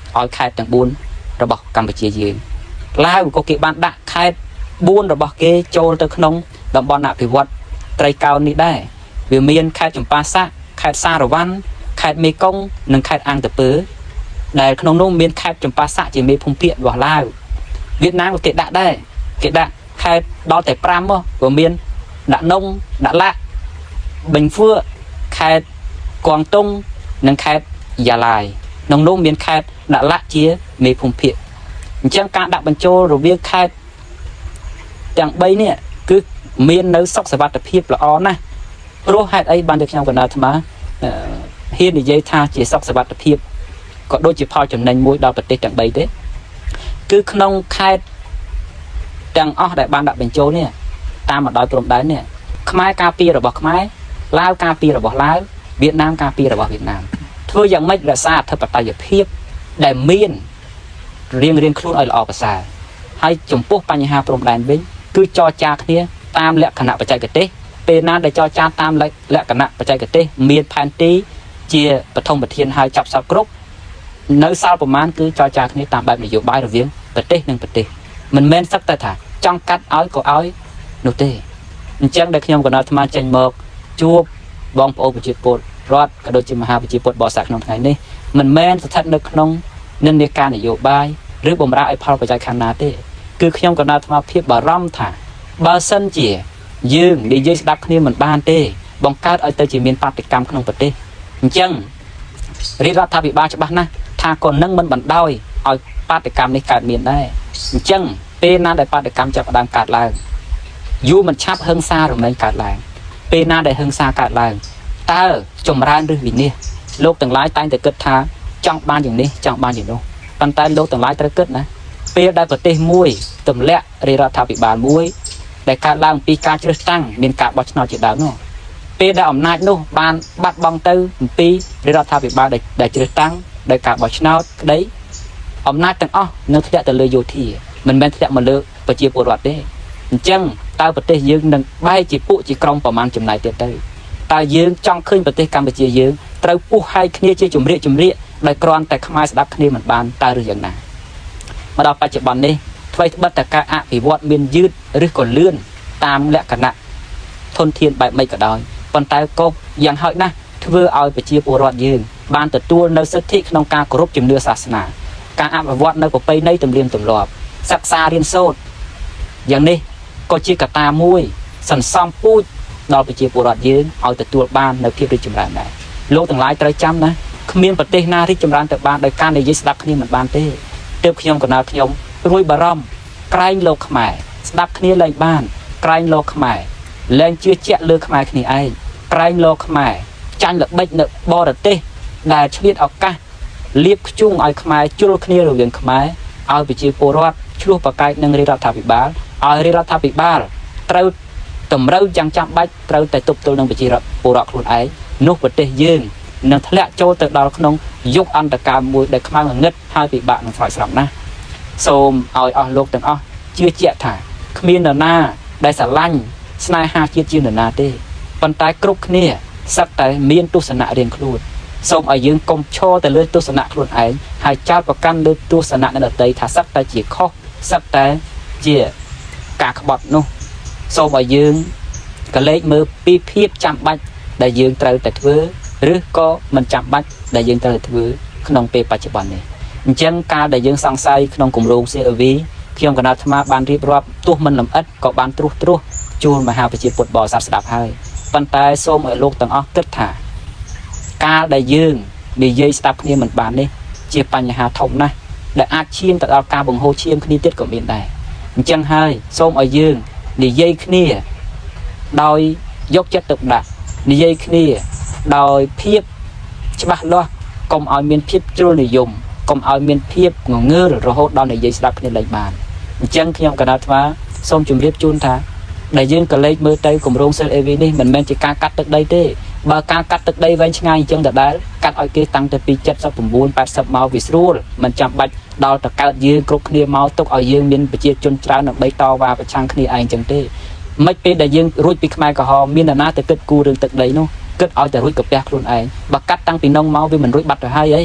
ឲ្យខេត្តទាំងbốnរបស់កម្ពុជាយើងឡាវក៏គេបានដាក់ខេត្តbốnរបស់គេចូលទៅក្នុងតំបន់អភិវឌ្ឍត្រីកោណនេះដែរវាមានខេត្តចម្ប៉ាសាក់ខេត្តសារវ័នខេត្តមេគង្គនិងខេត្តអង្គរពើដែលក្នុងនោះមានខេត្តចម្ប៉ាសាក់ជាមេភូមិភាគរបស់ឡាវវៀតណាមក៏គេដាក់ដែរគេដាក់ខេត្តដល់តែ5មកក៏មានដាក់នងដាក់ឡាក់បិញហ្វឿខេត្តកួងតុងនិងខេត្តយ៉ាឡាយក្នុងនោះមានខេត្តដាក់ឡាក់ជាមេភូមិភាគអញ្ចឹងការដាក់បញ្ចូលរវាងខេត្តទាំង3នេះគឺមាននៅសុខសวัสดิភាពល្អណាស់ព្រោះហេតុអីបានតែខ្ញុំកណ្ដាលអាត្មាហ៊ាននិយាយថាជាសុខសวัสดิភាពក៏ដូចជាផលចំណេញមួយដល់ប្រទេសទាំង3ទេគឺក្នុងខេត្តទាំងអស់ដែលបានដាក់បញ្ចូលនេះតាមមកដោយព្រំដែននេះខ្មែរការពាររបស់ខ្មែរឡាវការពាររបស់ឡាវវៀតណាមការពាររបស់វៀតណាមធ្វើយ៉ាងម៉េចរក្សាអធិបតេយ្យភាពដែលមានរៀងរៀងខ្លួនឲ្យល្អប្រសើរហើយចំពោះបញ្ហាព្រំដែនវិញគឺចរចាគ្នាតាមលក្ខណៈបច្ចេកទេសពេលណាដែលចរចាតាមលក្ខណៈបច្ចេកទេសមានផែនទីជាបឋមប្រធានហើយចាប់សពគ្រប់នៅសាលប្រមាណគឺចរចាគ្នាតាមបែបនយោបាយរវាងប្រទេសនិងប្រទេសមិនមែនសឹកតែថាចង់កាត់ឲ្យក៏ឲ្យនោះទេអញ្ចឹងដែលខ្ញុំកណ្ដាលអាត្មាចេញមកជួបបងប្អូនប្រជាពលរដ្ឋក៏ដូចជាមហាប្រជាពលរដ្ឋបរិស័ទក្នុងថ្ងៃនេះមិនមែនស្ថិតនៅក្នុងនិន្នាការនយោបាយឬបំរើឲ្យផលប្រយោជន៍ខាងណាទេគឺខ្ញុំកណ្ដាលអាត្មាភាពបារម្ភថាបើសិនជាយើងនិយាយស្ដាប់គ្នាមិនបានទេបង្កើតឲ្យទៅជាមានបាតុកម្មក្នុងប្រទេសអញ្ចឹងរាជរដ្ឋាភិបាលច្បាស់ណាស់ថាក៏នឹងមិនបណ្ដោយឲ្យបាតុកម្មនេះកើតមានដែរអញ្ចឹងពេលណាដែលបាតុកម្មចាប់ផ្ដើមកើតឡើងយូរមិនឆាប់ហឹង្សារមែងកើតឡើងពេលណាដែលហឹង្សាកើតឡើងតើចម្រើនឬវិនាសលោកទាំងឡាយតែងតែគិតថាចង់បានយ៉ាងនេះចង់បានយ៉ាងនោះប៉ុន្តែលោកទាំងឡាយត្រូវគិតណាពេលដែលប្រទេសមួយទម្លាក់រាជរដ្ឋាភិបាលមួយដែលកើតឡើងពីការជ្រើសតាំងមានការបោះឆ្នោតជាដើមនោះពេលដែលអំណាចនោះបានបាត់បង់ទៅអំពីរាជរដ្ឋាភិបាលដែលជ្រើសតាំងដោយការបោះឆ្នោតក្តីអំណាចទាំងអស់នឹងធ្លាក់ទៅលើយោធាមិនមែនធ្លាក់មកលើប្រជាពលរដ្ឋទេអញ្ចឹងតើប្រទេសយើងនឹងបែរជាពួកជាក្រុមប្រមាណចំណាយទៀតទៅតើយើងចង់ឃើញប្រទេសកម្ពុជាយើងត្រូវពុះហាយគ្នាជាជំរាកជំរាកដោយគ្រាន់តែខ្មែរស្ដាប់គ្នាមិនបានតើឬយ៉ាងណាមកដល់បច្ចុប្បន្ននេះថ្មីត្បិតតែការអភិវឌ្ឍមានយឺតឬក៏លឿនតាមលក្ខណៈធនធានបែបម៉េចក៏ដោយប៉ុន្តែក៏យ៉ាងហោចណាស់ធ្វើឲ្យប្រជាពលរដ្ឋយើងបានទទួលនៅសិទ្ធិក្នុងការគោរពជំនឿសាសនាការអភិវឌ្ឍនៅប្រពៃណីទំនៀមទម្លាប់សិក្សារៀនសូត្រយ៉ាងនេះក៏ជាកត្តាមួយសន្សំពូជដល់ប្រជាពលរដ្ឋយើងឲ្យទទួលបាននៅភាពរីកចម្រើនដែរលោកទាំងឡាយត្រូវចាំណាគ្មានប្រទេសណារីកចម្រើនទៅបានដោយការនិយាយស្ដាប់គ្នាមិនបានទេទើបខ្ញុំកណ្ដាលខ្ញុំរួយបារម្ភក្រែងលោកខ្មែរស្ដាប់គ្នាលែងបានក្រែងលោកខ្មែរលែងជឿជាក់លើខ្មែរគ្នាឯងក្រែងលោកខ្មែរចាញ់ល្បិចនៅបរទេសដែលឆ្លៀតឱកាសលៀបខ្ជុងឲ្យខ្មែរជុលគ្នារវាងខ្មែរឲ្យប្រជាពលរដ្ឋឆ្លោះប្រកែកនឹងរាជរដ្ឋាភិបាលឲ្យរាជរដ្ឋាភិបាលត្រូវតម្រូវយ៉ាងចាំបាច់ត្រូវតែទប់ទល់នឹងប្រជាពលរដ្ឋខ្លួនឯងនោះប្រទេសយើងនឹងធ្លាក់ចូលទៅដល់ក្នុងយុគអន្តរកាលមួយដែលខ្មៅងងឹតហើយពិបាកនឹងស្រោចស្រង់ណាស់សូមឲ្យអស់លោកទាំងអស់ជឿជាក់ថាគ្មាននរណាដែលស្រឡាញ់ស្នេហាជាតិជានរណាទេប៉ុន្តែគ្រប់គ្នាសឹកតែមានទស្សនៈរៀងខ្លួនសូមឲ្យយើងកុំឈរទៅលើទស្សនៈខ្លួនឯងហើយចោទប្រកាន់លើទស្សនៈអ្នកដទៃថាសឹកតែជាខុសសឹកតែជាការក្បត់នោះសូមឲ្យយើងកលែកមើលពីភាពចាំបាច់ដែលយើងត្រូវតែធ្វើឬក៏មិនចាំបាច់ដែលយើងត្រូវតែធ្វើក្នុងពេលបច្ចុប្បន្ននេះអញ្ចឹងការដែលយើងសង្ស័យក្នុងគម្រោង ซี អេ វី ខ្ញុំកណ្ដាលអាត្មាបានរៀបរាប់ទោះមិនលម្អិតក៏បានត្រួសត្រាសជូនមហាប្រជាពលរដ្ឋបរិស័ទស្ដាប់ហើយប៉ុន្តែសូមឲ្យលោកទាំងអស់គិតថាការដែលយើងនិយាយស្ដាប់គ្នាមិនបាននេះជាបញ្ហាធំណាស់ដែលអាចឈានទៅដល់ការបង្ហូរឈាមគ្នាទៀតក៏មានដែរអញ្ចឹងហើយសូមឲ្យយើងនិយាយគ្នាដោយយកចិត្តទុកដាក់និយាយគ្នាដោយភាពច្បាស់លាស់កុំឲ្យមានភាពជ្រុលនិយមកុំឲ្យមានភាពងងើររហូតដល់និយាយស្ដាប់គ្នាលែងបានអញ្ចឹងខ្ញុំកណ្ដាលអាត្មាសូមជម្រាបជូនថាដែលយើងក៏លេចមើលទៅគម្រោង ซี អេ វី នេះមិនមែនជាការកាត់ទឹកដីទេបើការកាត់ទឹកដីវែងឆ្ងាយអញ្ចឹងដដែលកាត់ឲ្យគេតាំងទៅពីเจ็ดสิบเก้า แปดสิบមកវាស្រួលមិនចាំបាច់ដល់តកើតយើងគ្រប់គ្នាមកទុកឲ្យយើងមានប្រជាជនច្រើនដើម្បីតវ៉ាប្រឆាំងគ្នាឯងអញ្ចឹងទេមិនពេលដែលយើងរួចពីខ្មែរក្រហមមាននរណាទៅគិតគូររឿងទឹកដីនោះគិតឲ្យតែរួចកាពះខ្លួនឯងបើកាត់តាំងពីនងមកវាមិនរួចបាត់ទៅហើយអី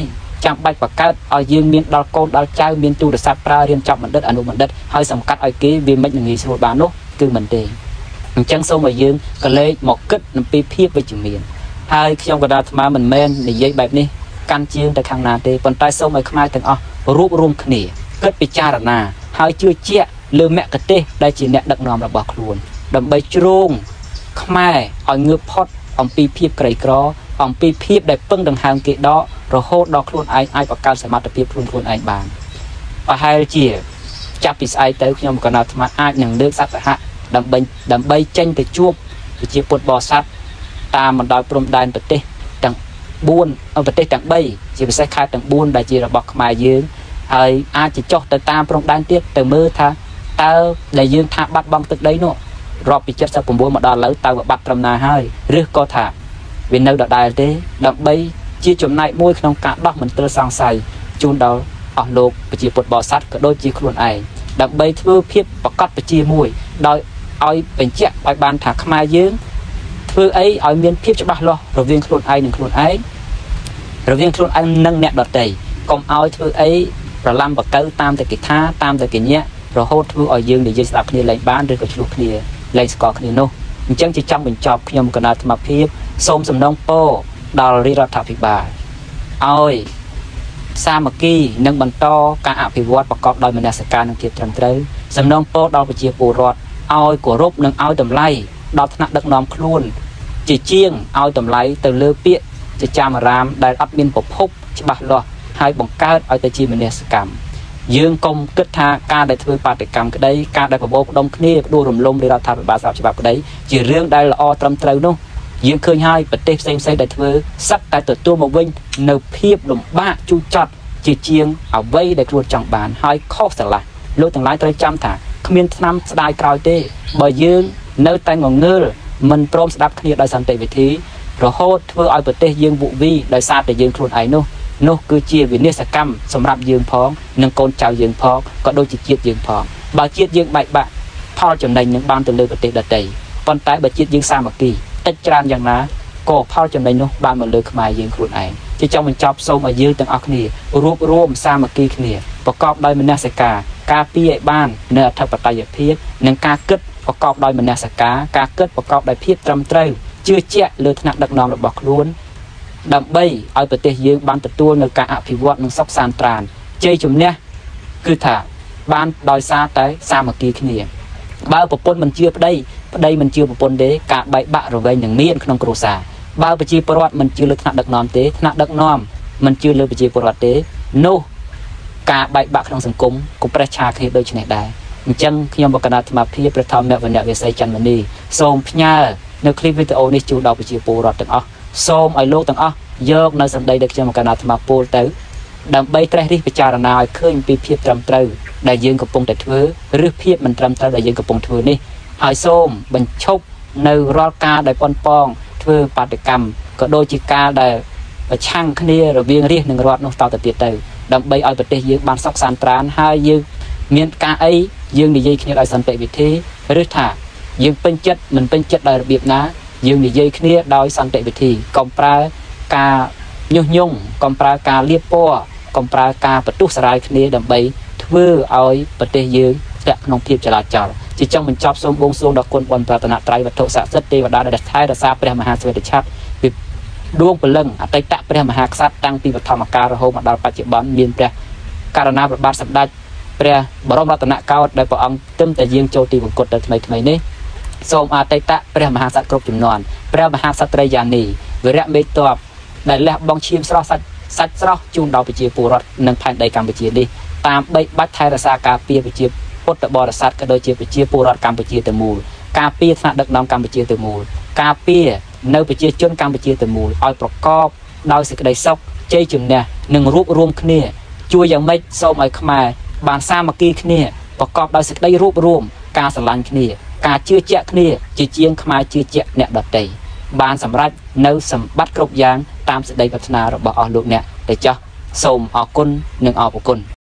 ចាំបាច់បង្កើតឲ្យយើងមានដល់កូនដល់ចៅមានទូរស័ព្ទប្រើរៀនចប់បណ្ឌិតអនុបណ្ឌិតហើយសម្កាត់ឲ្យគេវាមិនងាយស្រួលបាននោះគឺមិនទេអញ្ចឹងសូមឲ្យយើងកលេចមកគិតអំពីភាពវិជ្ជមានហើយខ្ញុំក៏ដល់អាត្មាមិនមែននិយាយបែបនេះកាន់ជើងទៅខាងណាទេប៉ុន្តែសូមឲ្យខ្មែរទាំងអស់រួបរวมគ្នាគិតពិចារណាហើយជឿជាក់លើមគ្គទេសដែលជាអ្នកដឹកនាំរបស់ខ្លួនដើម្បីជ្រោងខ្មែរឲ្យងើបផុតអំពីភាពក្រីក្រអំពីភាពដែលពឹងដង្ហើមគេដករហូតដល់ខ្លួនឯងអាចបង្កើតសមត្ថភាពខ្លួនខ្លួនឯងបានប្រហែលជាចាប់ពីស្អែកទៅខ្ញុំក៏អាត្មាអាចនឹងលើកសត្វសហដើម្បីដើម្បីចេញទៅជួបប្រជាពុទ្ធបរិស័ទតាមបណ្ដោយព្រំដែនប្រទេសទាំងបួនប្រទេសទាំងបីជាពិសេសខេត្តទាំងបួនដែលជារបស់ខ្មែរយើងហើយអាចจะចុះទៅតាមព្រំដែនទៀតទៅមើលថាតើដែលយើងថាបាត់បង់ទឹកដីនោះរាប់ពី칠십구មកដល់ឥឡូវតើវាបាត់ត្រឹមណាហើយឬក៏ថាវានៅដដែលទេដើម្បីជាចំណែកមួយក្នុងការដោះមន្ទិលសង្ស័យជូនដល់អស់លោកប្រជាពុទ្ធបរិស័ទក៏ដូចជាខ្លួនឯងដើម្បីធ្វើភាពប្រកបប្រជាមួយដោយឲ្យបញ្ជាក់ឲ្យបានថាខ្មែរយើងធ្វើអីឲ្យមានភាពច្បាស់លាស់រវាងខ្លួនឯងនិងខ្លួនឯងរវាងខ្លួនឯងនិងអ្នកដទៃកុំឲ្យធ្វើអីប្រឡំបកើតាមតែគេថាតាមតែគេញាក់រហូតធ្វើឲ្យយើងនិយាយស្ដាប់គ្នាលែងបានឬក៏ឆ្លោះគ្នាលែងស្គាល់គ្នានោះអញ្ចឹងជាចង់បញ្ចប់ខ្ញុំគណៈអាត្មាភាពសូមសំណូមពរដល់រាជរដ្ឋាភិបាលឲ្យសាមគ្គីនិងបន្តការអភិវឌ្ឍប្រកបដោយមនសិការនិងភាពត្រឹមត្រូវសំណូមពរដល់ប្រជាពលរដ្ឋឲ្យគោរពនិងឲ្យតម្លៃដល់ថ្នាក់ដឹកនាំខ្លួនជាជាងឲ្យតម្លៃទៅលើពាក្យជាចាមអារាមដែលអត់មានប្រភពច្បាស់លាស់ហើយបង្កើតឲ្យទៅជាមនសិកម្មយើងកុំគិតថាការដែលធ្វើបាតកម្មក្តីការដែលប្រមូលផ្ដុំគ្នាផ្ដួលរំលំរាជរដ្ឋាភិបាលស្របច្បាប់ក្តីជារឿងដែលល្អត្រឹមត្រូវនោះយើងឃើញហើយប្រទេសផ្សេងផ្សេងដែលធ្វើសឹកតែទទួលមកវិញនៅភាពលំបាកជូរចត់ជាជាងអ្វីដែលខ្លួនចង់បានហើយខុសស្រឡះលោកទាំងឡាយត្រូវចាំថាគ្មានឆ្នាំស្ដាយក្រោយទេបើយើងនៅតែងងើលមិនព្រមស្ដាប់គ្នាដោយសន្តិវិធីរហូតធ្វើឲ្យប្រទេសយើងវុវីដោយសារតែយើងខ្លួនឯងនោះនោះគឺជាវិនាសកម្មសម្រាប់យើងផងនិងកូនចៅយើងផងក៏ដូចជាជាតិយើងផងបើជាតិយើងបែកបាក់ផលចំណេញនឹងបានទៅលើប្រទេសដទៃប៉ុន្តែបើជាតិយើងសាមគ្គីតិចច្រើនយ៉ាងណាក៏ផលចំណេញនោះបានមកលើខ្មែរយើងខ្លួនឯងជាចង់បញ្ចប់សូមឲ្យយើងទាំងអស់គ្នារួបរวมសាមគ្គីគ្នាប្រកបដោយមនសិការការពារឲ្យបាននៅអធិបតេយ្យភាពនិងការគិតប្រកបដោយមនសិការការគិតប្រកបដោយភាពត្រឹមត្រូវជឿជាក់លើថ្នាក់ដឹកនាំរបស់ខ្លួនដើម្បីឲ្យប្រទេសយើងបានទទួលនៅការអភិវឌ្ឍនិងសុខសាន្តត្រានជ័យជំនះគឺថាបានដោយសារតែសាមគ្គីគ្នាបើប្រពន្ធមិនជឿប្តីប្តីមិនជឿប្រពន្ធទេការបែកបាក់រវែងនឹងមានក្នុងគ្រួសារបើប្រជាពលរដ្ឋមិនជឿលើថ្នាក់ដឹកនាំទេថ្នាក់ដឹកនាំមិនជឿលើប្រជាពលរដ្ឋទេនោះការបែកបាក់ក្នុងសង្គមក៏ប្រេះឆាគ្នាដូចនេះដែរអញ្ចឹងខ្ញុំបកណ្ដាអាត្មាភាពព្រះធម្មវណ្ណៈវិស័យច័ន្ទមនីសូមផ្ញើនៅคลิปវីដេអូនេះជូនដល់ប្រជាពលរដ្ឋទាំងអស់សូមឲ្យលោកទាំងអស់យកនៅសម្ដីដែលខ្ញុំបកណ្ដាអាត្មាពោលទៅដើម្បីត្រេះរិះពិចារណាឲ្យឃើញពីភាពត្រឹមត្រូវដែលយើងកំពុងតែធ្វើឬភាពមិនត្រឹមត្រូវដែលយើងកំពុងធ្វើនេះហើយសូមបញ្ឈប់នៅរាល់ការដែលប៉ុនប៉ងធ្វើបាតកម្មក៏ដូចជាការដែលប្រឆាំងគ្នារវាងរាជនិងរដ្ឋនោះតទៅទៀតទៅដើម្បីឲ្យប្រទេសយើងបានសុខសាន្តត្រានហើយយើងមានការអីយើងនិយាយគ្នាដោយសន្តិវិធីឬថាយើងពេញចិត្តមិនពេញចិត្តដោយរបៀបណាយើងនិយាយគ្នាដោយសន្តិវិធីកុំប្រើការញុះញង់កុំប្រើការលៀបពណ៌កុំប្រើការបន្ទុះសារាយគ្នាដើម្បីធ្វើឲ្យប្រទេសយើងធ្លាក់ក្នុងភាពចលាចលជាចុងបញ្ចប់សូមបួងសួងដល់គុណបុណ្យប្រតនត្រ័យវត្ថុស័ក្តិសិទ្ធិទេវតាដែលថែរក្សាព្រះមហាស្វេតឆ័ត្រពីដួងព្រលឹងអតីតព្រះមហាក្សត្រតាំងពីបឋមកាលរហូតមកដល់បច្ចុប្បន្នមានព្រះករណាព្រះបាទសម្ដេចព្រះបរមរតនកោដ្ឋដែលព្រះអង្គទឹមតែយាងចូលទីបង្គត់ទៅថ្មីថ្មីនេះសូមអតីតព្រះមហាក្សត្រគ្រប់ចំនួនព្រះមហាក្សត្រីយានីវីរៈមេតបដែលលះបង់ឈាមស្រស់សាច់សាច់ស្រស់ជូនដល់ប្រជាពលរដ្ឋនិងផែនដីកម្ពុជានេះតាមបីបាច់ថែរក្សាការពារប្រជាពុទ្ធបរិស័ទក៏ដូចជាប្រជាពលរដ្ឋកម្ពុជាទាំងមូលការពារថ្នាក់ដឹកនាំកម្ពុជាទាំងមូលការពារនៅប្រជាជនកម្ពុជាទាំងមូលឲ្យប្រកបដោយសេចក្តីសុខជ័យជំនះនិងរួបរวมគ្នាជួយយ៉ាងម៉េចសូមឲ្យខ្មែរបានសាមគ្គីគ្នាប្រកបដោយសេចក្តីរួបរวมការស្រឡាញ់គ្នាការជឿជាក់គ្នាជាជាងខ្មែរជឿជាក់អ្នកដទៃបានសម្រេចនៅសម្បត្តិគ្រប់យ៉ាងតាមសេចក្តីប្រាថ្នារបស់អស់លោកអ្នកតែចោះសូមអរគុណនិងអរគុណ